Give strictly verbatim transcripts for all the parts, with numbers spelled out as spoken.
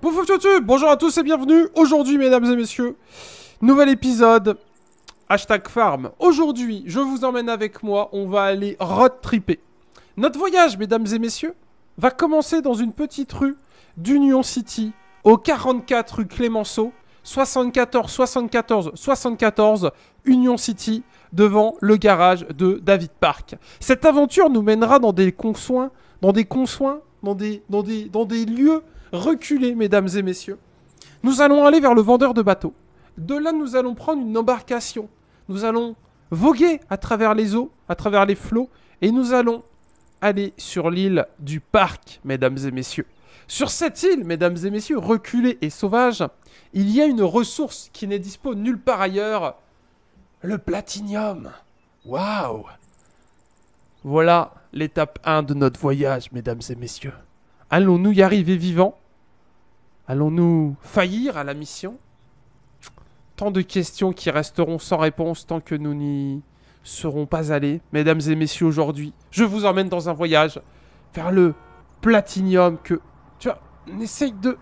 Bonjour YouTube, bonjour à tous et bienvenue. Aujourd'hui, mesdames et messieurs, nouvel épisode, hashtag farm. Aujourd'hui, je vous emmène avec moi, on va aller road tripper. Notre voyage, mesdames et messieurs, va commencer dans une petite rue d'Union City, au quarante-quatre rue Clémenceau, soixante-quatorze soixante-quatorze soixante-quatorze, Union City, devant le garage de David Park. Cette aventure nous mènera dans des consoins, dans des consoins, dans des, dans des, dans des lieux reculés, mesdames et messieurs. Nous allons aller vers le vendeur de bateaux. De là, nous allons prendre une embarcation. Nous allons voguer à travers les eaux, à travers les flots, et nous allons aller sur l'île du parc, mesdames et messieurs. Sur cette île, mesdames et messieurs, reculée et sauvage, il y a une ressource qui n'est dispo nulle part ailleurs. Le platinium. Waouh! Voilà l'étape un de notre voyage, mesdames et messieurs. Allons-nous y arriver vivants? Allons-nous faillir à la mission? Tant de questions qui resteront sans réponse tant que nous n'y serons pas allés. Mesdames et messieurs, aujourd'hui, je vous emmène dans un voyage vers le platinium que... Tu vois, on essaye de...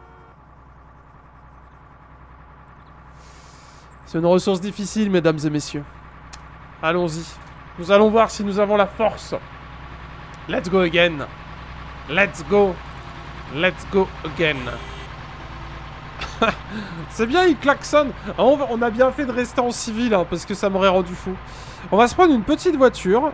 C'est une ressource difficile, mesdames et messieurs. Allons-y. Nous allons voir si nous avons la force. Let's go again. Let's go. Let's go again. C'est bien, il klaxonne. On, va, on a bien fait de rester en civil, hein, parce que ça m'aurait rendu fou. On va se prendre une petite voiture.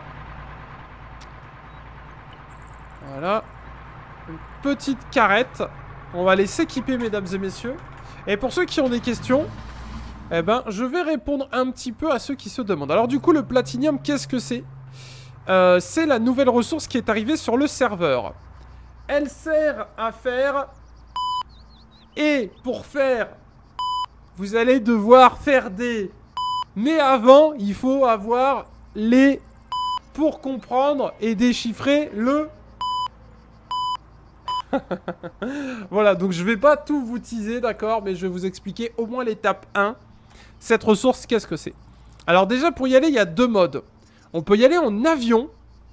Voilà. Une petite carrette. On va aller s'équiper, mesdames et messieurs. Et pour ceux qui ont des questions, eh ben, je vais répondre un petit peu à ceux qui se demandent. Alors du coup, le platinium, qu'est-ce que c'est? euh, C'est la nouvelle ressource qui est arrivée sur le serveur. Elle sert à faire... Et pour faire... Vous allez devoir faire des... Mais avant, il faut avoir les... Pour comprendre et déchiffrer le... Voilà, donc je vais pas tout vous teaser, d'accord? Mais je vais vous expliquer au moins l'étape un. Cette ressource, qu'est-ce que c'est? Alors déjà, pour y aller, il y a deux modes. On peut y aller en avion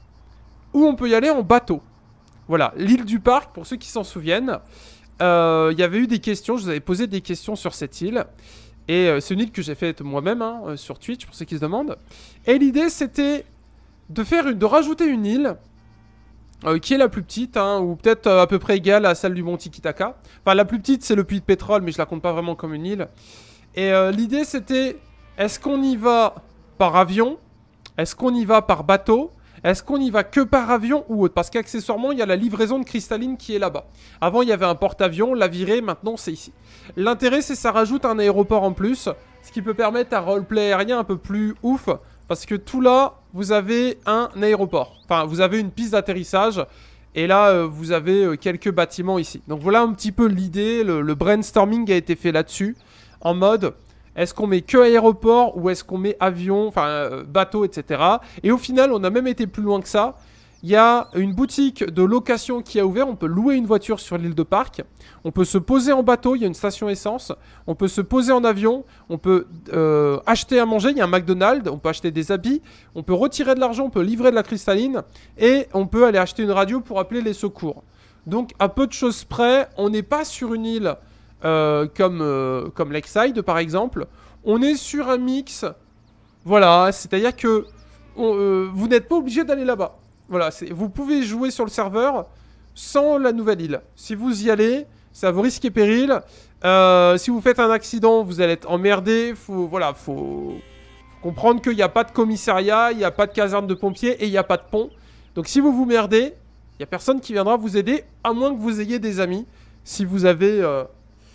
ou on peut y aller en bateau. Voilà, l'île du parc, pour ceux qui s'en souviennent, euh, il y avait eu des questions, je vous avais posé des questions sur cette île. Et euh, c'est une île que j'ai faite moi-même hein, euh, sur Twitch, pour ceux qui se demandent. Et l'idée, c'était de faire une, de rajouter une île euh, qui est la plus petite, hein, ou peut-être euh, à peu près égale à celle du Mont Tiki-Taka. Enfin, la plus petite, c'est le puits de pétrole, mais je la compte pas vraiment comme une île. Et euh, l'idée, c'était, est-ce qu'on y va par avion? Est-ce qu'on y va par bateau? Est-ce qu'on y va que par avion ou autre? Parce qu'accessoirement, il y a la livraison de cristalline qui est là-bas. Avant, il y avait un porte-avions, la virée, maintenant, c'est ici. L'intérêt, c'est que ça rajoute un aéroport en plus, ce qui peut permettre un roleplay aérien un peu plus ouf, parce que tout là, vous avez un aéroport. Enfin, vous avez une piste d'atterrissage, et là, euh, vous avez euh, quelques bâtiments ici. Donc voilà un petit peu l'idée, le, le brainstorming a été fait là-dessus, en mode... Est-ce qu'on met que aéroport ou est-ce qu'on met avion, enfin euh, bateau, et cetera. Et au final, on a même été plus loin que ça. Il y a une boutique de location qui a ouvert. On peut louer une voiture sur l'île de Parc. On peut se poser en bateau. Il y a une station essence. On peut se poser en avion. On peut euh, acheter à manger. Il y a un McDonald's. On peut acheter des habits. On peut retirer de l'argent. On peut livrer de la cristalline. Et on peut aller acheter une radio pour appeler les secours. Donc, à peu de choses près, on n'est pas sur une île... Euh, comme, euh, comme Lakeside par exemple, on est sur un mix, voilà, c'est-à-dire que on, euh, vous n'êtes pas obligé d'aller là-bas. Voilà, vous pouvez jouer sur le serveur sans la nouvelle île. Si vous y allez, ça vous risque et péril. Euh, si vous faites un accident, vous allez être emmerdé. Faut, voilà, faut, faut comprendre qu'il n'y a pas de commissariat, il n'y a pas de caserne de pompiers et il n'y a pas de pont. Donc si vous vous merdez, il n'y a personne qui viendra vous aider, à moins que vous ayez des amis. Si vous avez... Euh,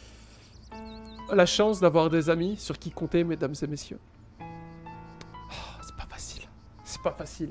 la chance d'avoir des amis sur qui compter, mesdames et messieurs. Oh, c'est pas facile. C'est pas facile.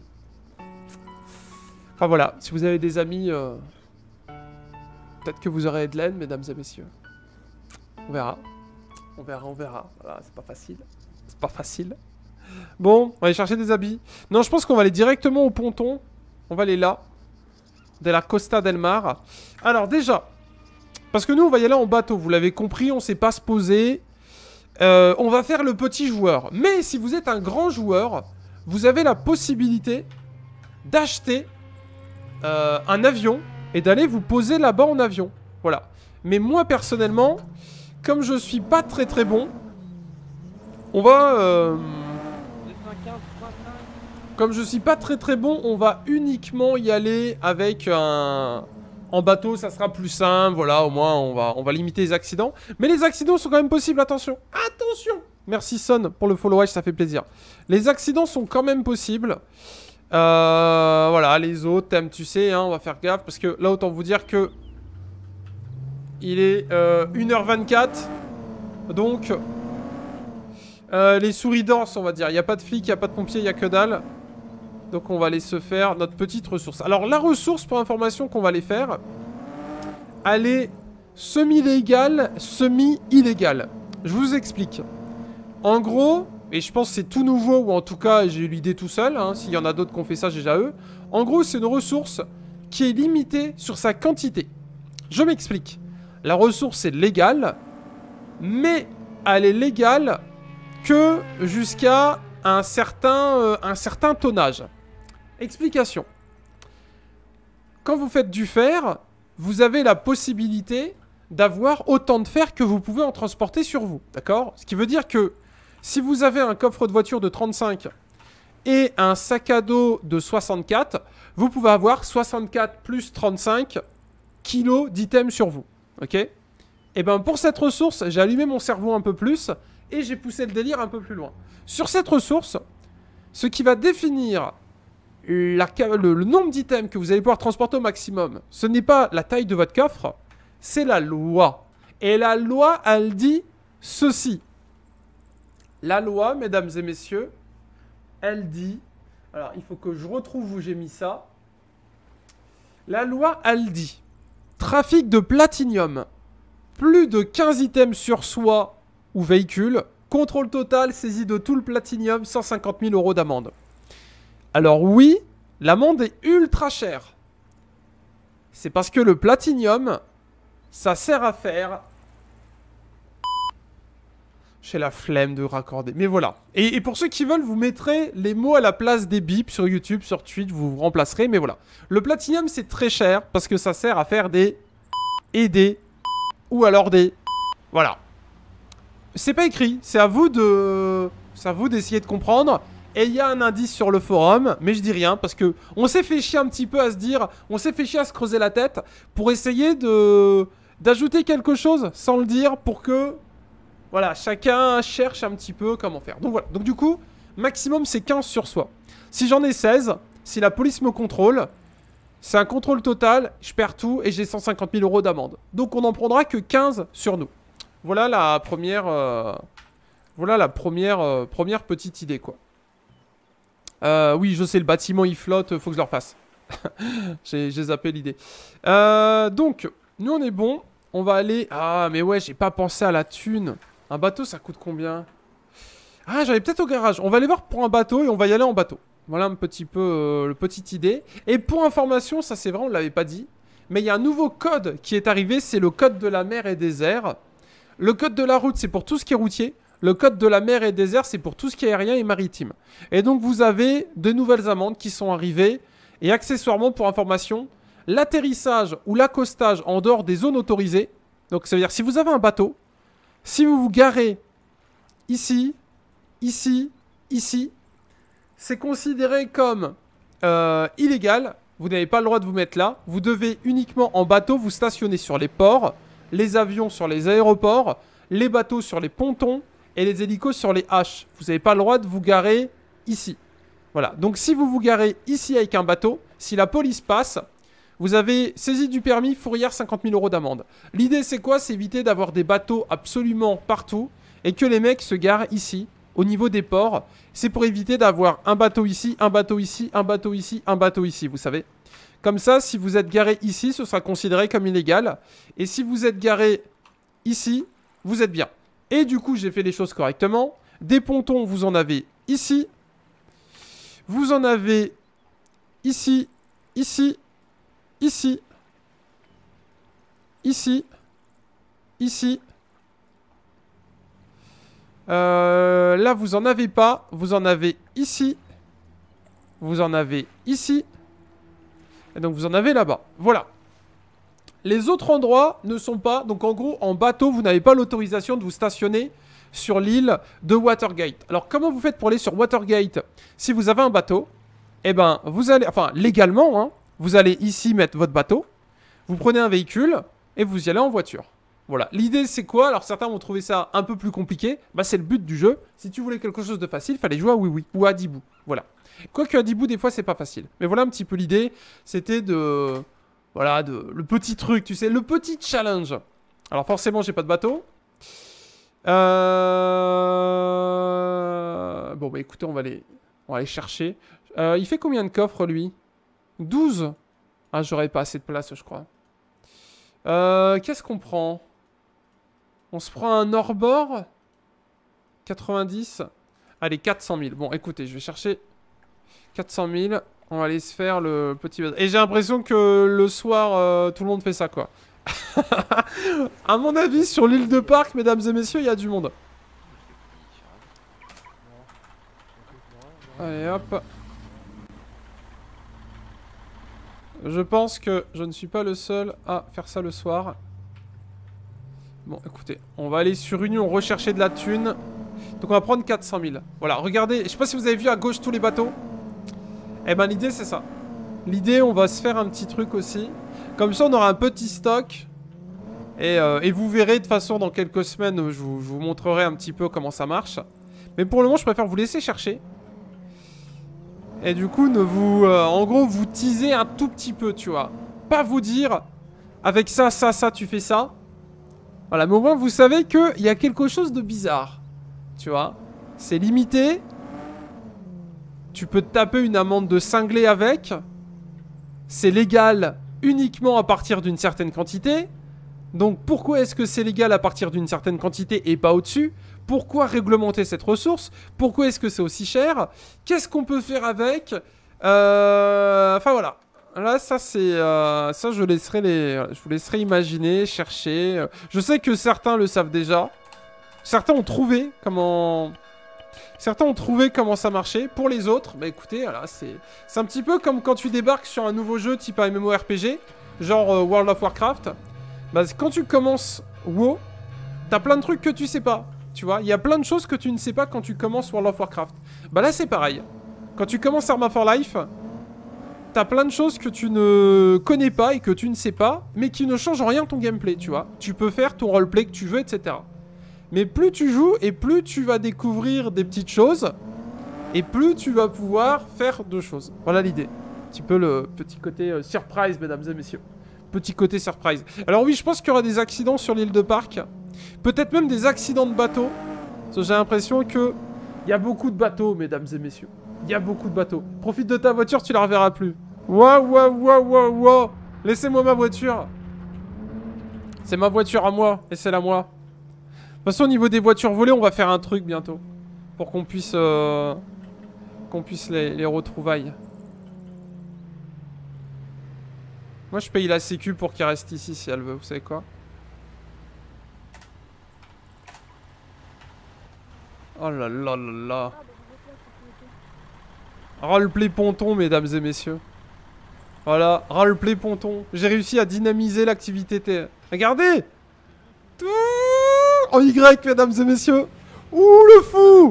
Enfin voilà, si vous avez des amis, euh, peut-être que vous aurez de l'aide, mesdames et messieurs. On verra. On verra, on verra. Voilà, c'est pas facile. C'est pas facile. Bon, on va aller chercher des habits. Non, je pense qu'on va aller directement au ponton. On va aller là. De la Costa del Mar. Alors déjà... Parce que nous, on va y aller en bateau, vous l'avez compris, on ne sait pas se poser. Euh, on va faire le petit joueur. Mais si vous êtes un grand joueur, vous avez la possibilité d'acheter euh, un avion et d'aller vous poser là-bas en avion. Voilà. Mais moi, personnellement, comme je suis pas très très bon, on va... Euh... Comme je suis pas très très bon, on va uniquement y aller avec un... En bateau, ça sera plus simple, voilà, au moins on va, on va limiter les accidents. Mais les accidents sont quand même possibles, attention. Attention! Merci Son pour le follow watch, ça fait plaisir. Les accidents sont quand même possibles. Euh, voilà, les autres thèmes, tu sais, hein, on va faire gaffe. Parce que là, autant vous dire que... Il est euh, une heure vingt-quatre. Donc... Euh, les souris dansent, on va dire. Il n'y a pas de flic, il n'y a pas de pompier, il n'y a que dalle. Donc on va aller se faire notre petite ressource. Alors la ressource, pour information qu'on va aller faire, elle est semi-légale, semi-illégale. Je vous explique. En gros, et je pense que c'est tout nouveau, ou en tout cas j'ai eu l'idée tout seul, hein, s'il y en a d'autres qui ont fait ça, j'ai déjà eux. En gros, c'est une ressource qui est limitée sur sa quantité. Je m'explique. La ressource est légale, mais elle est légale que jusqu'à un certain, euh, un certain tonnage. Explication. Quand vous faites du fer, vous avez la possibilité d'avoir autant de fer que vous pouvez en transporter sur vous. D'accord? Ce qui veut dire que si vous avez un coffre de voiture de trente-cinq et un sac à dos de soixante-quatre, vous pouvez avoir soixante-quatre plus trente-cinq kilos d'items sur vous. Ok? Et bien pour cette ressource, j'ai allumé mon cerveau un peu plus et j'ai poussé le délire un peu plus loin. Sur cette ressource, ce qui va définir la, le, le nombre d'items que vous allez pouvoir transporter au maximum, ce n'est pas la taille de votre coffre, c'est la loi. Et la loi, elle dit ceci. La loi, mesdames et messieurs, elle dit... Alors, il faut que je retrouve où j'ai mis ça. La loi, elle dit... Trafic de platinium. Plus de quinze items sur soi ou véhicule. Contrôle total, saisie de tout le platinium, cent cinquante mille euros d'amende. Alors oui, l'amende est ultra chère. C'est parce que le platinium, ça sert à faire... J'ai la flemme de raccorder. Mais voilà. Et, et pour ceux qui veulent, vous mettrez les mots à la place des bips sur YouTube, sur Twitch, vous vous remplacerez. Mais voilà. Le platinium, c'est très cher parce que ça sert à faire des... Et des... Ou alors des... Voilà. C'est pas écrit. C'est à vous de... C'est à vous d'essayer de comprendre. Et il y a un indice sur le forum, mais je dis rien parce que on s'est fait chier un petit peu à se dire, on s'est fait chier à se creuser la tête pour essayer de d'ajouter quelque chose sans le dire pour que, voilà, chacun cherche un petit peu comment faire. Donc voilà, donc du coup, maximum c'est quinze sur soi. Si j'en ai seize, si la police me contrôle, c'est un contrôle total, je perds tout et j'ai cent cinquante mille euros d'amende. Donc on n'en prendra que quinze sur nous. Voilà la première, euh, voilà la première, euh, première petite idée quoi. Euh, oui, je sais, le bâtiment il flotte, faut que je le refasse. J'ai zappé l'idée. Euh, donc, nous on est bon. On va aller... Ah, mais ouais, j'ai pas pensé à la thune. Un bateau, ça coûte combien? Ah, j'allais peut-être au garage. On va aller voir pour un bateau et on va y aller en bateau. Voilà un petit peu euh, le petite idée. Et pour information, ça c'est vrai, on l'avait pas dit. Mais il y a un nouveau code qui est arrivé, c'est le code de la mer et des airs. Le code de la route, c'est pour tout ce qui est routier. Le code de la mer et des airs, c'est pour tout ce qui est aérien et maritime. Et donc, vous avez de nouvelles amendes qui sont arrivées. Et accessoirement, pour information, l'atterrissage ou l'accostage en dehors des zones autorisées. Donc, ça veut dire, si vous avez un bateau, si vous vous garez ici, ici, ici, c'est considéré comme euh, illégal. Vous n'avez pas le droit de vous mettre là. Vous devez uniquement en bateau vous stationner sur les ports, les avions sur les aéroports, les bateaux sur les pontons, et les hélicos sur les haches. Vous n'avez pas le droit de vous garer ici. Voilà. Donc si vous vous garez ici avec un bateau, si la police passe, vous avez saisi du permis, fourrière, cinquante mille euros d'amende. L'idée c'est quoi? C'est éviter d'avoir des bateaux absolument partout et que les mecs se garent ici, au niveau des ports. C'est pour éviter d'avoir un bateau ici, un bateau ici, un bateau ici, un bateau ici, vous savez. Comme ça, si vous êtes garé ici, ce sera considéré comme illégal. Et si vous êtes garé ici, vous êtes bien. Et du coup, j'ai fait les choses correctement. Des pontons, vous en avez ici. Vous en avez ici, ici, ici, ici, ici. Euh, là, vous en avez pas. Vous en avez ici. Vous en avez ici. Et donc, vous en avez là-bas. Voilà. Les autres endroits ne sont pas... Donc en gros, en bateau, vous n'avez pas l'autorisation de vous stationner sur l'île de Watergate. Alors comment vous faites pour aller sur Watergate? Si vous avez un bateau, eh ben vous allez... Enfin, légalement, hein, vous allez ici mettre votre bateau. Vous prenez un véhicule et vous y allez en voiture. Voilà. L'idée, c'est quoi? Alors certains vont trouver ça un peu plus compliqué. Bah c'est le but du jeu. Si tu voulais quelque chose de facile, il fallait jouer à Oui Oui ou à Dibou. Voilà. Quoique à Dibou, des fois, c'est pas facile. Mais voilà un petit peu l'idée. C'était de... Voilà, de... le petit truc, tu sais, le petit challenge. Alors forcément, j'ai pas de bateau. Euh... Bon, bah écoutez, on va aller, on va aller chercher. Euh, il fait combien de coffres, lui? douze. Ah, j'aurais pas assez de place, je crois. Euh, Qu'est-ce qu'on prend? On se prend un hors-bord quatre-vingt-dix. Allez, quatre cent mille. Bon, écoutez, je vais chercher quatre cent mille. On va aller se faire le petit... Et j'ai l'impression que le soir, euh, tout le monde fait ça, quoi. À mon avis, sur l'île de Parc, mesdames et messieurs, il y a du monde. Allez, hop. Je pense que je ne suis pas le seul à faire ça le soir. Bon, écoutez, on va aller sur Union rechercher de la thune. Donc on va prendre quatre cent mille. Voilà, regardez, je sais pas si vous avez vu à gauche tous les bateaux. Eh ben l'idée c'est ça. L'idée, on va se faire un petit truc aussi. Comme ça on aura un petit stock. Et, euh, et vous verrez de toute façon dans quelques semaines, je vous, je vous montrerai un petit peu comment ça marche. Mais pour le moment je préfère vous laisser chercher. Et du coup ne vous... Euh, en gros vous teaser un tout petit peu, tu vois. Pas vous dire, avec ça, ça, ça, tu fais ça. Voilà, mais au moins vous savez qu'il y a quelque chose de bizarre. Tu vois, c'est limité. Tu peux te taper une amende de cinglé avec. C'est légal uniquement à partir d'une certaine quantité. Donc pourquoi est-ce que c'est légal à partir d'une certaine quantité et pas au-dessus? Pourquoi réglementer cette ressource? Pourquoi est-ce que c'est aussi cher? Qu'est-ce qu'on peut faire avec? euh... Enfin voilà. Là, ça c'est... Euh... Ça, je, laisserai les... je vous laisserai imaginer, chercher. Je sais que certains le savent déjà. Certains ont trouvé comment... Certains ont trouvé comment ça marchait. Pour les autres, bah écoutez, voilà, c'est... C'est un petit peu comme quand tu débarques sur un nouveau jeu type un MMORPG, genre euh, World of Warcraft. Bah quand tu commences WoW, t'as plein de trucs que tu sais pas. Tu vois, il y a plein de choses que tu ne sais pas quand tu commences World of Warcraft. Bah là, c'est pareil. Quand tu commences Arma for Life, t'as plein de choses que tu ne connais pas et que tu ne sais pas, mais qui ne changent en rien ton gameplay, tu vois. Tu peux faire ton roleplay que tu veux, et cetera. Mais plus tu joues et plus tu vas découvrir des petites choses et plus tu vas pouvoir faire de choses. Voilà l'idée. Un petit peu le petit côté euh, surprise, mesdames et messieurs. Petit côté surprise. Alors oui, je pense qu'il y aura des accidents sur l'île de Parc. Peut-être même des accidents de bateaux. Parce que j'ai l'impression que il y a beaucoup de bateaux, mesdames et messieurs. Il y a beaucoup de bateaux. Profite de ta voiture, tu la reverras plus. Waouh, waouh, waouh, waouh, waouh. Laissez-moi ma voiture. C'est ma voiture à moi. Laissez-la moi. De toute façon, au niveau des voitures volées, on va faire un truc bientôt. Pour qu'on puisse... Euh, qu'on puisse les, les retrouvailles. Moi, je paye la sécu pour qu'il reste ici, si elle veut. Vous savez quoi? Oh là là là là. Roleplay ponton, mesdames et messieurs. Voilà, roleplay ponton. J'ai réussi à dynamiser l'activité T. Regardez! Tout en Y, mesdames et messieurs. Ouh, le fou!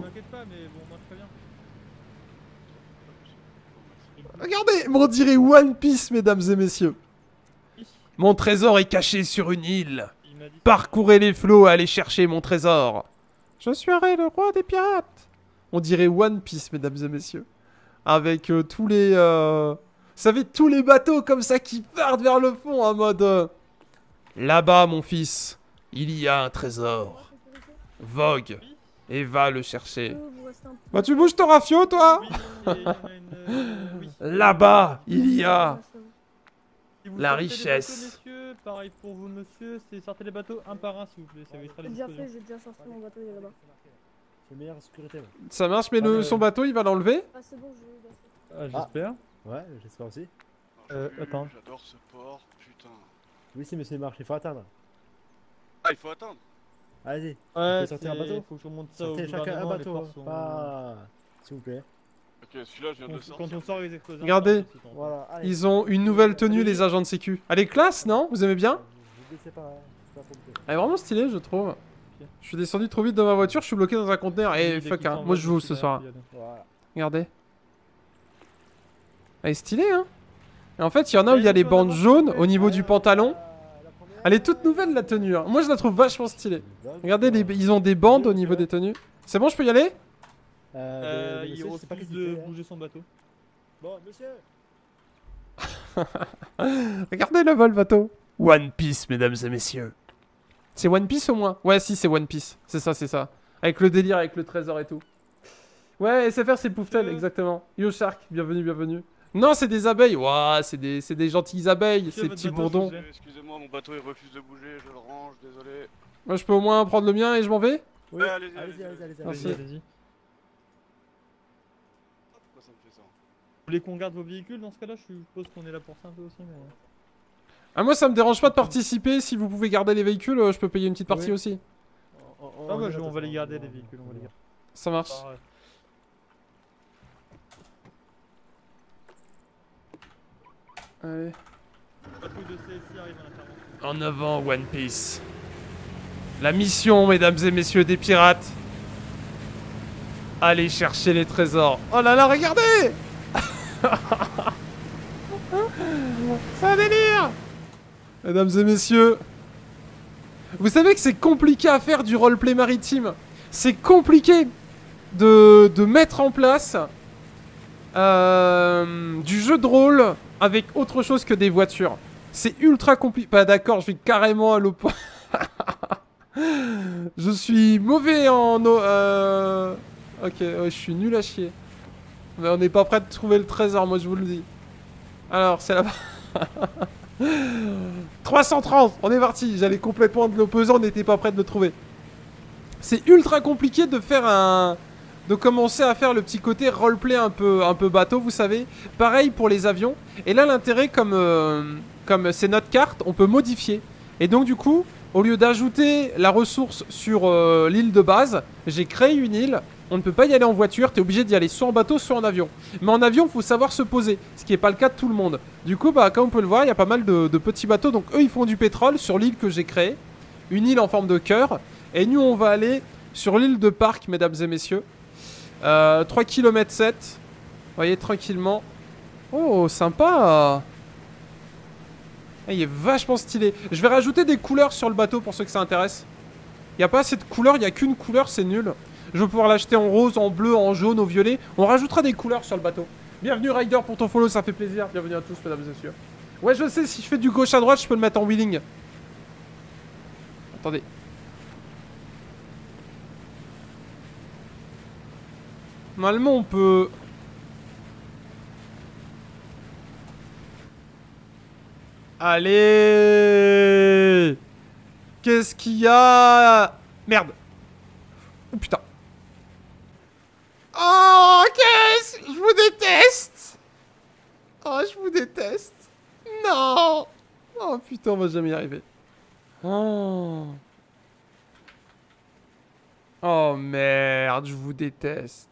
Regardez, on dirait One Piece, mesdames et messieurs. Mon trésor est caché sur une île. Parcourez les flots et allez chercher mon trésor. Je serai le roi des pirates. On dirait One Piece, mesdames et messieurs. Avec euh, tous les... Euh... Vous savez, tous les bateaux comme ça qui partent vers le fond en mode... Euh... Là-bas, mon fils, il y a un trésor. Vogue et va le chercher. Bah tu bouges ton rafio, toi. Là-bas, il y a... la richesse. Monsieur, pareil pour vous, monsieur, c'est sortez les bateaux un par un, s'il vous plaît. Ça évitera les J'ai déjà explosions. fait, j'ai déjà sorti mon bateau, il est là-bas. C'est meilleure sécurité. Ouais, Ça marche, mais le, son bateau, il va l'enlever? Ah, c'est bon, je l'ai Ah, j'espère. ouais j'espère aussi. Euh, attends. J'adore ce port, putain. Oui, si, monsieur marche, il faut atteindre. Ah, il faut attendre. Allez-y. Ouais, sortir un c'est- bateau faut que je remonte ça au Sortez chacun un gouvernement, les bateau. ports sont- Pas... S'il vous plaît. Ok, celui-là, je viens de le Quand, sortir. quand on sort les explosifs. Regardez. Voilà, allez. Ils ont une nouvelle tenue, les agents de sécu. Elle est classe, non? Vous aimez bien? Je sais pas, hein, c'est pas pour le Elle est vraiment stylée, je trouve. Je suis descendu trop vite dans ma voiture, je suis bloqué dans un conteneur. Et fuck, hein. Moi je joue ce soir. Voilà. Regardez. Elle est stylée, hein. Et en fait, il y en a où il y a les bandes jaunes au niveau du pantalon. Elle est toute nouvelle, la tenue. Hein. Moi, je la trouve vachement stylée. Regardez, les... ils ont des bandes au niveau des tenues. C'est bon, je peux y aller? Euh, Euh, mais- mais il monsieur, je sais pas refuse qu'est-ce qu'il de fait, hein. bouger son bateau. Bon, monsieur. Regardez le vol bateau. One Piece, mesdames et messieurs. C'est One Piece au moins? Ouais, si, c'est One Piece. C'est ça, c'est ça. Avec le délire, avec le trésor et tout. Ouais, S F R, c'est Pouftel, Euh. exactement. Yo Shark, bienvenue, bienvenue. Non, c'est des abeilles. Ouah, c'est des, c'est des gentilles abeilles, Monsieur, ces votre petits bateau, bourdons. s'il vous plaît. Excusez-moi, mon bateau il refuse de bouger, je le range, désolé. Moi, je peux au moins prendre le mien et je m'en vais? Oui, Ouais, allez-y, allez-y, allez-y, allez-y, Merci. allez-y. Allez-y, allez-y. Pourquoi ça me fait ça? Vous voulez qu'on garde vos véhicules dans ce cas-là? Je suppose qu'on est là pour ça un peu aussi, mais... Ah, moi, ça me dérange pas de participer. Si vous pouvez garder les véhicules, euh, je peux payer une petite partie Oui. aussi. On- on- Ah on bah, est je- là, on va de les toute garder, façon, les véhicules, on va les garder. Ça marche. Ah, ouais. Allez. Patrouille de C S I arrive en intervention. En avant, One Piece. La mission, mesdames et messieurs des pirates. Allez chercher les trésors. Oh là là, regardez. C'est un délire. Mesdames et messieurs. Vous savez que c'est compliqué à faire du roleplay maritime. C'est compliqué de, de mettre en place euh, du jeu de rôle avec autre chose que des voitures. C'est ultra compliqué. Pas d'accord, je vais carrément à l'oppo. Je suis mauvais en... eau, Euh... Ok, ouais, je suis nul à chier. Mais on n'est pas prêt de trouver le trésor, moi je vous le dis. Alors, c'est là-bas. trois cent trente, on est parti. J'allais complètement de l'opposant, on n'était pas prêt de le trouver. C'est ultra compliqué de faire un... De commencer à faire le petit côté roleplay un peu, un peu bateau, vous savez. Pareil pour les avions. Et là, l'intérêt, comme euh, comme c'est notre carte, on peut modifier. Et donc, du coup, au lieu d'ajouter la ressource sur euh, l'île de base, j'ai créé une île. On ne peut pas y aller en voiture, t'es obligé d'y aller soit en bateau, soit en avion. Mais en avion, il faut savoir se poser, ce qui n'est pas le cas de tout le monde. Du coup, bah, comme on peut le voir, il y a pas mal de, de petits bateaux. Donc eux, ils font du pétrole sur l'île que j'ai créée. Une île en forme de cœur. Et nous, on va aller sur l'île de Parc, mesdames et messieurs. Euh, trois kilomètres sept. Vous voyez, tranquillement. Oh, sympa. Ah, il est vachement stylé. Je vais rajouter des couleurs sur le bateau pour ceux que ça intéresse. Il n'y a pas assez de couleurs, il n'y a qu'une couleur, c'est nul. Je vais pouvoir l'acheter en rose, en bleu, en jaune, au violet. On rajoutera des couleurs sur le bateau. Bienvenue Ryder pour ton follow, ça fait plaisir. Bienvenue à tous, mesdames et messieurs. Ouais, je sais, si je fais du gauche à droite, je peux le mettre en wheeling. Attendez. Normalement, on peut... Allez. Qu'est-ce qu'il y a? Merde. Oh putain. Oh, qu'est-ce? Je vous déteste. Oh, je vous déteste. Non. Oh putain, on va jamais y arriver. Oh. Oh merde, je vous déteste.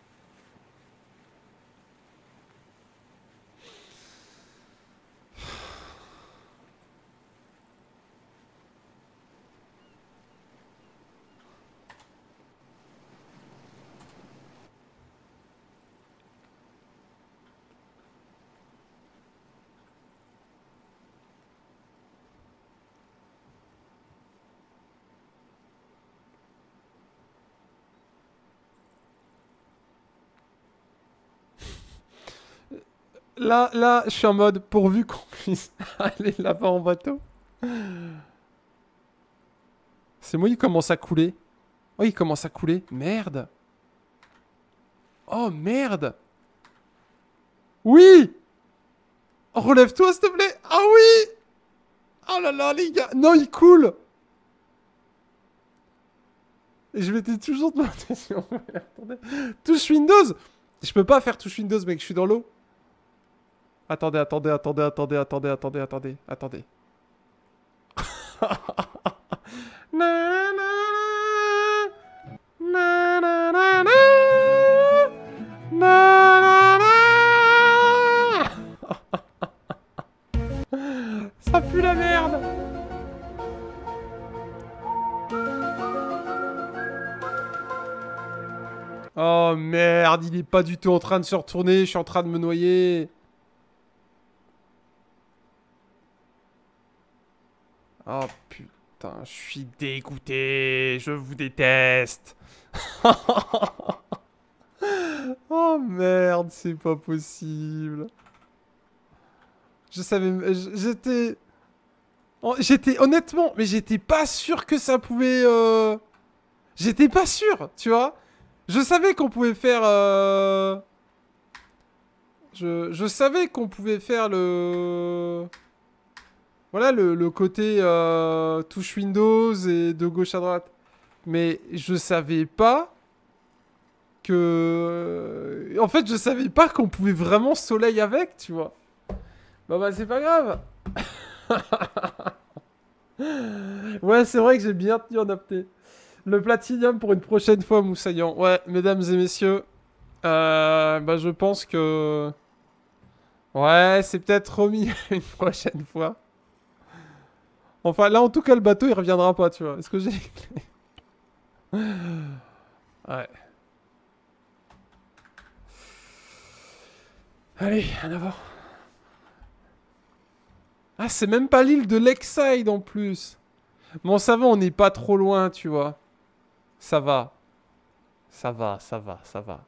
Là, là, je suis en mode pourvu qu'on puisse aller là-bas en bateau. C'est moi, il commence à couler. Oh, il commence à couler. Merde. Oh, merde. Oui. Oh, relève-toi, s'il te plaît. Ah oui. Oh là là, les gars. Non, il coule. Et je m'étais toujours demandé si on pouvait... Attendez. Touche Windows. Je peux pas faire touche Windows, mec, je suis dans l'eau. Attendez, attendez, attendez, attendez, attendez, attendez, attendez, attendez. Na, na, na, na, na, na, na, na, Oh merde, il est pas du tout en train de se retourner, je suis en train de me noyer. Oh putain, je suis dégoûté, je vous déteste. Oh merde, c'est pas possible. Je savais, j'étais... J'étais, honnêtement, mais j'étais pas sûr que ça pouvait... Euh... J'étais pas sûr, tu vois. Je savais qu'on pouvait faire... Euh... Je, je savais qu'on pouvait faire le... Voilà, le, le côté euh, touche Windows et de gauche à droite. Mais je savais pas que... En fait, je savais pas qu'on pouvait vraiment soleil avec, tu vois. Bah bah, c'est pas grave. Ouais, c'est vrai que j'ai bien tenu en adapté. Le platinium pour une prochaine fois, Moussaillant. Ouais, mesdames et messieurs. Euh, bah, je pense que... Ouais, c'est peut-être remis une prochaine fois. Enfin, là, en tout cas, le bateau, il reviendra pas, tu vois. Est-ce que j'ai les clés? Ouais. Allez, en avant. Ah, c'est même pas l'île de Lakeside, en plus. Bon, ça va, on n'est pas trop loin, tu vois. Ça va. Ça va, ça va, ça va.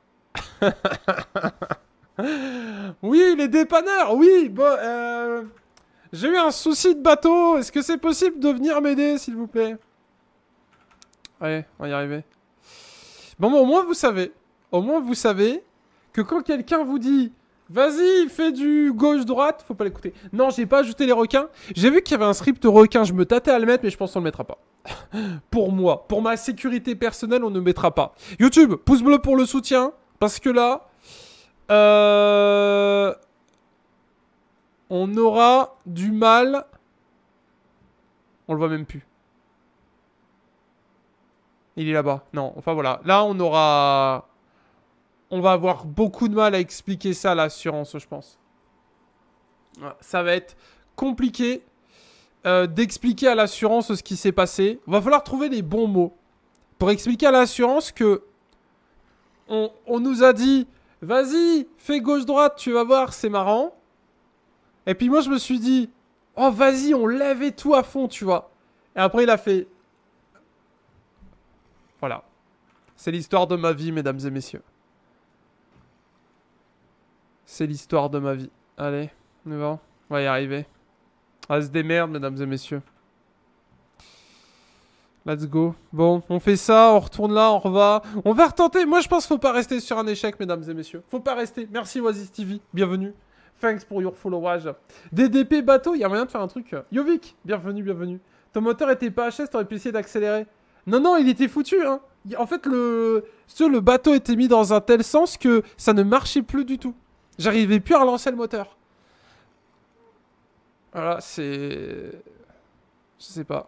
Oui, les dépanneurs, oui, bon, euh... j'ai eu un souci de bateau. Est-ce que c'est possible de venir m'aider, s'il vous plaît? Allez, on va y arriver. Bon, bon, au moins, vous savez. Au moins, vous savez que quand quelqu'un vous dit... Vas-y, fais du gauche-droite, faut pas l'écouter. Non, j'ai pas ajouté les requins. J'ai vu qu'il y avait un script requin, je me tâtais à le mettre, mais je pense qu'on le mettra pas. Pour moi, pour ma sécurité personnelle, on ne mettra pas. YouTube, pouce bleu pour le soutien, parce que là... Euh... On aura du mal... On le voit même plus. Il est là-bas. Non, enfin voilà. Là, on aura... On va avoir beaucoup de mal à expliquer ça à l'assurance, je pense. Ça va être compliqué euh, d'expliquer à l'assurance ce qui s'est passé. Il va falloir trouver les bons mots pour expliquer à l'assurance que on, on nous a dit « Vas-y, fais gauche-droite, tu vas voir, c'est marrant. » Et puis moi, je me suis dit « Oh, vas-y, on lève et tout à fond, tu vois. » Et après, il a fait... Voilà. C'est l'histoire de ma vie, mesdames et messieurs. C'est l'histoire de ma vie. Allez, on y va. On va y arriver. On se démerde, mesdames et messieurs. Let's go. Bon, on fait ça, on retourne là, on reva. On va retenter. Moi, je pense qu'il faut pas rester sur un échec, mesdames et messieurs. Faut pas rester. Merci, Oasis T V. Bienvenue. Thanks pour your followage. D D P bateau, il y a moyen de faire un truc. Yovik, bienvenue, bienvenue. Ton moteur était pas H S, t'aurais pu essayer d'accélérer. Non, non, il était foutu, hein. En fait, le... le bateau était mis dans un tel sens que ça ne marchait plus du tout. J'arrivais plus à relancer le moteur. Voilà, c'est... Je sais pas.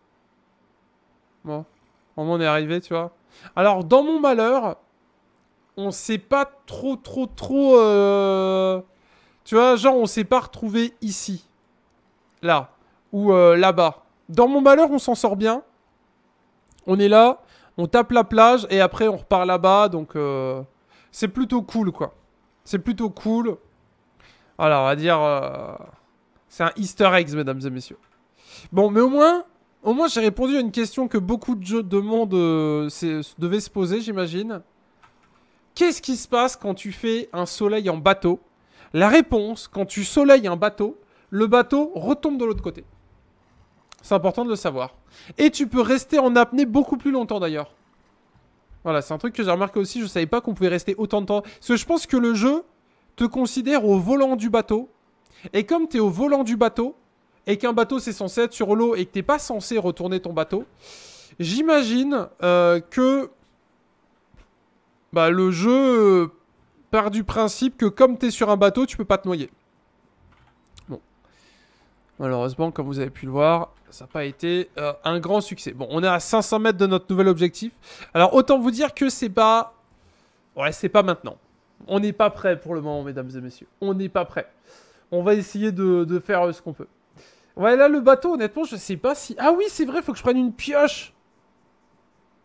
Bon. Au moment on est arrivé, tu vois. Alors, dans mon malheur, on s'est pas trop, trop, trop... Euh... Tu vois, genre, on s'est pas retrouvé ici. Là. Ou euh, là-bas. Dans mon malheur, on s'en sort bien. On est là, on tape la plage, et après, on repart là-bas, donc... Euh... C'est plutôt cool, quoi. C'est plutôt cool. Voilà, on va dire... Euh... C'est un easter egg, mesdames et messieurs. Bon, mais au moins... Au moins, j'ai répondu à une question que beaucoup de, jeux, de monde euh, devaient se poser, j'imagine. Qu'est-ce qui se passe quand tu fais un soleil en bateau? La réponse, quand tu soleilles un bateau, le bateau retombe de l'autre côté. C'est important de le savoir. Et tu peux rester en apnée beaucoup plus longtemps, d'ailleurs. Voilà, c'est un truc que j'ai remarqué aussi. Je savais pas qu'on pouvait rester autant de temps. Parce que je pense que le jeu te considère au volant du bateau. Et comme tu es au volant du bateau, et qu'un bateau c'est censé être sur l'eau, et que t'es pas censé retourner ton bateau, j'imagine euh, que bah, le jeu part du principe que comme tu es sur un bateau, tu peux pas te noyer. Bon. Malheureusement, comme vous avez pu le voir, ça n'a pas été euh, un grand succès. Bon, on est à cinq cents mètres de notre nouvel objectif. Alors, autant vous dire que c'est pas... Ouais, c'est pas maintenant. On n'est pas prêt pour le moment, mesdames et messieurs. On n'est pas prêt. On va essayer de, de faire euh, ce qu'on peut. Ouais, là, le bateau, honnêtement, je sais pas si... Ah oui, c'est vrai, faut que je prenne une pioche.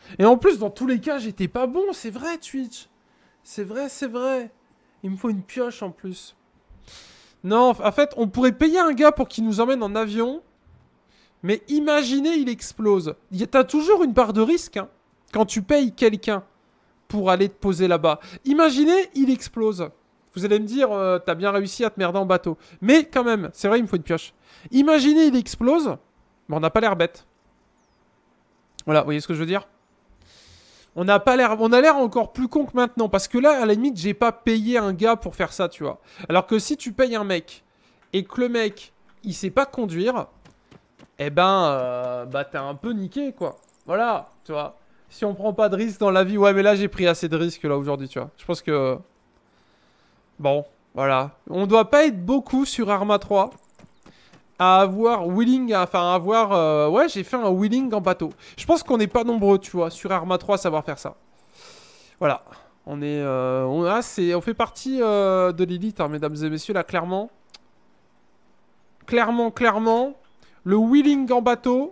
Et en plus, dans tous les cas, j'étais pas bon. C'est vrai, Twitch. C'est vrai, c'est vrai. Il me faut une pioche en plus. Non, en fait, on pourrait payer un gars pour qu'il nous emmène en avion. Mais imaginez, il explose. T'as toujours une part de risque, hein, quand tu payes quelqu'un pour aller te poser là-bas. Imaginez, il explose. Vous allez me dire, euh, t'as bien réussi à te merder en bateau. Mais quand même, c'est vrai, il me faut une pioche. Imaginez, il explose. Bon, on n'a pas l'air bête. Voilà, vous voyez ce que je veux dire? On n'a pas l'air, on a l'air encore plus con que maintenant. Parce que là, à la limite, j'ai pas payé un gars pour faire ça, tu vois. Alors que si tu payes un mec et que le mec, il sait pas conduire, eh ben, euh, bah t'es un peu niqué, quoi. Voilà, tu vois. Si on prend pas de risque dans la vie, ouais, mais là, j'ai pris assez de risques, là, aujourd'hui, tu vois. Je pense que... Bon, voilà. On doit pas être beaucoup sur Arma trois à avoir wheeling, enfin, à avoir... Euh, ouais, j'ai fait un wheeling en bateau. Je pense qu'on n'est pas nombreux, tu vois, sur Arma trois à savoir faire ça. Voilà. On est... Euh, on, ah, c'est, on fait partie euh, de l'élite, hein, mesdames et messieurs, là, clairement. Clairement, clairement... Le wheeling en bateau,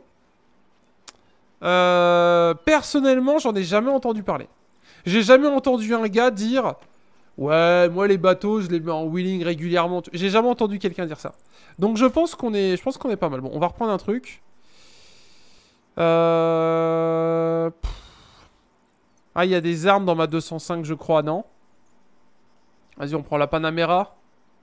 euh, personnellement, j'en ai jamais entendu parler. J'ai jamais entendu un gars dire « Ouais, moi les bateaux, je les mets en wheeling régulièrement. » J'ai jamais entendu quelqu'un dire ça. Donc je pense qu'on est, je pense qu'on est pas mal. Bon, on va reprendre un truc. Euh... Ah, il y a des armes dans ma deux cent cinq, je crois, non? Vas-y, on prend la Panamera.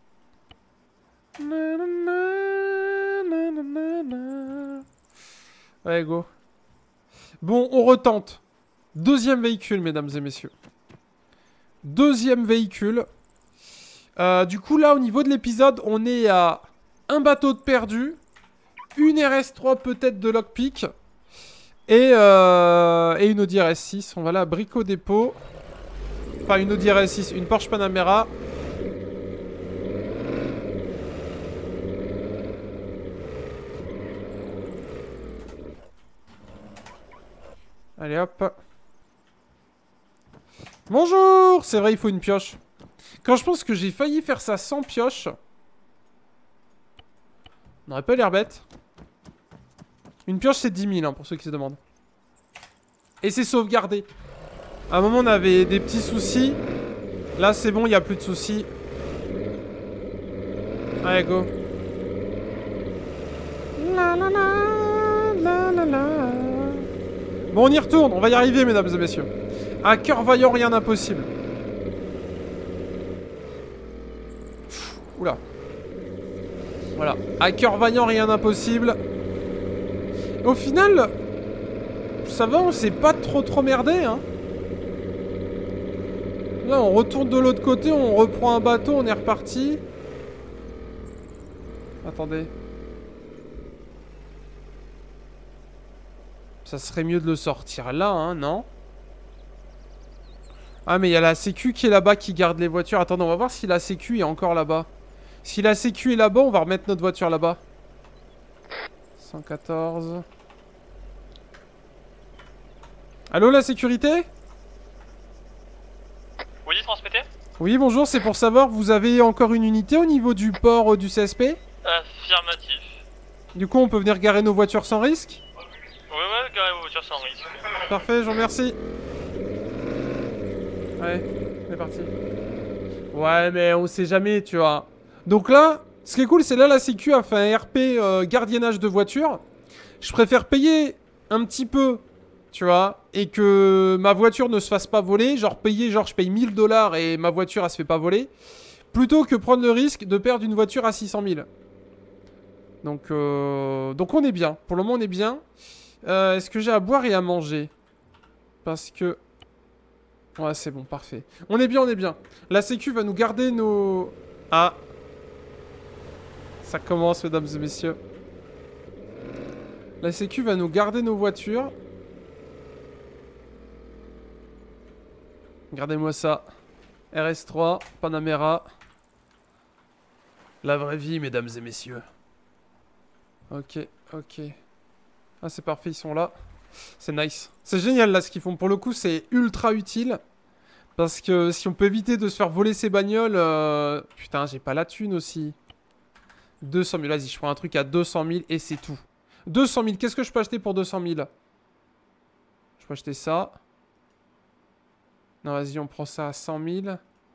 Ouais, go. Bon, on retente. Deuxième véhicule, mesdames et messieurs. Deuxième véhicule. Euh, du coup, là, au niveau de l'épisode, on est à un bateau de perdu, une R S trois peut-être de lockpick, et, euh, et une Audi R S six. On va là à Brico Dépôt. Enfin, une Audi R S six, une Porsche Panamera. Allez hop. Bonjour. C'est vrai, il faut une pioche. Quand je pense que j'ai failli faire ça sans pioche, on aurait pas l'air bête. Une pioche c'est dix mille, hein, pour ceux qui se demandent. Et c'est sauvegardé. À un moment on avait des petits soucis. Là c'est bon, il n'y a plus de soucis. Allez go. La la la la la la. Bon, on y retourne, on va y arriver, mesdames et messieurs. À cœur vaillant, rien d'impossible. Oula. Voilà. À cœur vaillant, rien d'impossible. Au final, ça va, on s'est pas trop trop merdé, hein. Là, on retourne de l'autre côté, on reprend un bateau, on est reparti. Attendez. Ça serait mieux de le sortir là, hein, non? Ah, mais il y a la sécu qui est là-bas qui garde les voitures. Attendez, on va voir si la sécu est encore là-bas. Si la sécu est là-bas, on va remettre notre voiture là-bas. cent quatorze. Allô, la sécurité? Oui, transmettez. Oui, bonjour, c'est pour savoir, vous avez encore une unité au niveau du port euh, du C S P? Affirmatif. Du coup, on peut venir garer nos voitures sans risque? Ouais, ouais, garez vos voitures sans risque. Parfait, je vous remercie. Ouais, c'est parti. Ouais, mais on sait jamais, tu vois. Donc là, ce qui est cool, c'est là la sécu a fait un R P euh, gardiennage de voiture. Je préfère payer un petit peu, tu vois, et que ma voiture ne se fasse pas voler. Genre payer, genre je paye mille dollars et ma voiture elle se fait pas voler. Plutôt que prendre le risque de perdre une voiture à six cent mille. Donc, euh, donc on est bien. Pour le moment, on est bien. Euh, Est-ce que j'ai à boire et à manger? Parce que... Ouais, c'est bon, parfait. On est bien, on est bien. La sécu va nous garder nos... Ah. Ça commence, mesdames et messieurs. La sécu va nous garder nos voitures. Regardez-moi ça. R S trois, Panamera. La vraie vie, mesdames et messieurs. Ok, ok. Ah, c'est parfait, ils sont là. C'est nice. C'est génial, là, ce qu'ils font. Pour le coup, c'est ultra utile. Parce que si on peut éviter de se faire voler ces bagnoles... Euh... Putain, j'ai pas la thune aussi. deux cent mille, vas-y, je prends un truc à deux cent mille et c'est tout. deux cent mille, qu'est-ce que je peux acheter pour deux cent mille? Je peux acheter ça. Non, vas-y, on prend ça à cent mille.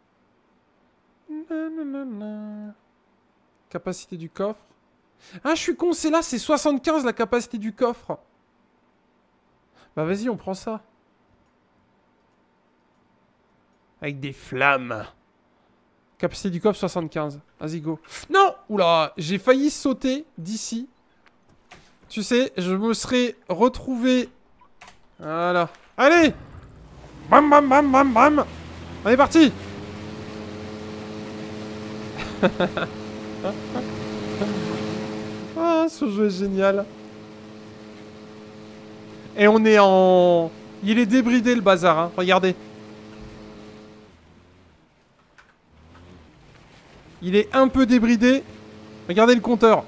Nanana. Capacité du coffre. Ah, je suis con, c'est là, c'est soixante-quinze la capacité du coffre. Bah vas-y, on prend ça. Avec des flammes. Capacité du coffre soixante-quinze. Vas-y, go. Non! Oula, j'ai failli sauter d'ici. Tu sais, je me serais retrouvé... Voilà. Allez! Bam, bam, bam, bam, bam! On est parti! Ah, ce jeu est génial. Et on est en... Il est débridé le bazar, hein. Regardez. Il est un peu débridé. Regardez le compteur.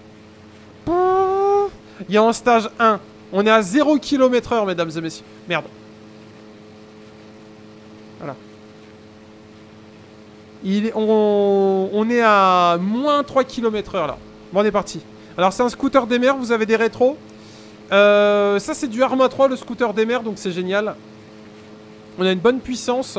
Il est en stage un. On est à zéro kilomètre heure, mesdames et messieurs. Merde. Voilà. Il est... On... on est à moins trois kilomètres heure, là. Bon, on est parti. Alors, c'est un scooter des mers. Vous avez des rétros. Euh, ça, c'est du Arma trois, le scooter des mers. Donc, c'est génial. On a une bonne puissance.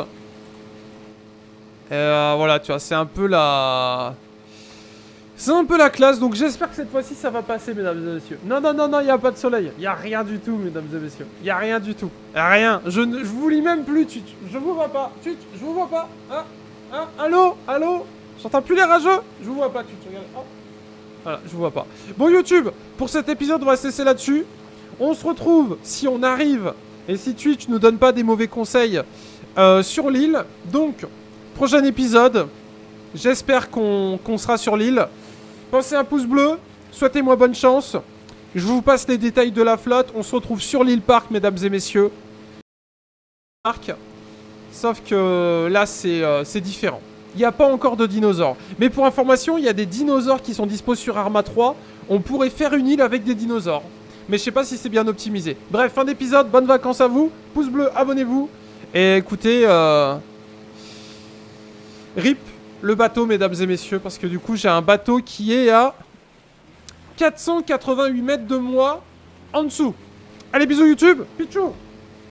Euh, voilà, tu vois, c'est un peu la... C'est un peu la classe, donc j'espère que cette fois-ci ça va passer, mesdames et messieurs. Non, non, non, non, il n'y a pas de soleil. Il n'y a rien du tout, mesdames et messieurs. Il n'y a rien du tout. Rien. Je ne je vous lis même plus, Twitch. Je vous vois pas. Twitch, je vous vois pas. Hein? Hein? Allô? Allô? J'entends plus les rageux? Je vous vois pas, Twitch. Regardez. Oh. Voilà, je vous vois pas. Bon, YouTube, pour cet épisode, on va se laisser là-dessus. On se retrouve, si on arrive, et si Twitch nous donne pas des mauvais conseils, euh, sur l'île. Donc, prochain épisode. J'espère qu'on qu'on sera sur l'île. Pensez un pouce bleu, souhaitez-moi bonne chance. Je vous passe les détails de la flotte. On se retrouve sur l'île Park, mesdames et messieurs. Sauf que là, c'est euh, c'est différent. Il n'y a pas encore de dinosaures. Mais pour information, il y a des dinosaures qui sont dispo sur Arma trois. On pourrait faire une île avec des dinosaures. Mais je sais pas si c'est bien optimisé. Bref, fin d'épisode, bonnes vacances à vous. Pouce bleu, abonnez-vous. Et écoutez, euh... R I P le bateau, mesdames et messieurs, parce que du coup, j'ai un bateau qui est à quatre cent quatre-vingt-huit mètres de moi en dessous. Allez, bisous YouTube. Pichou.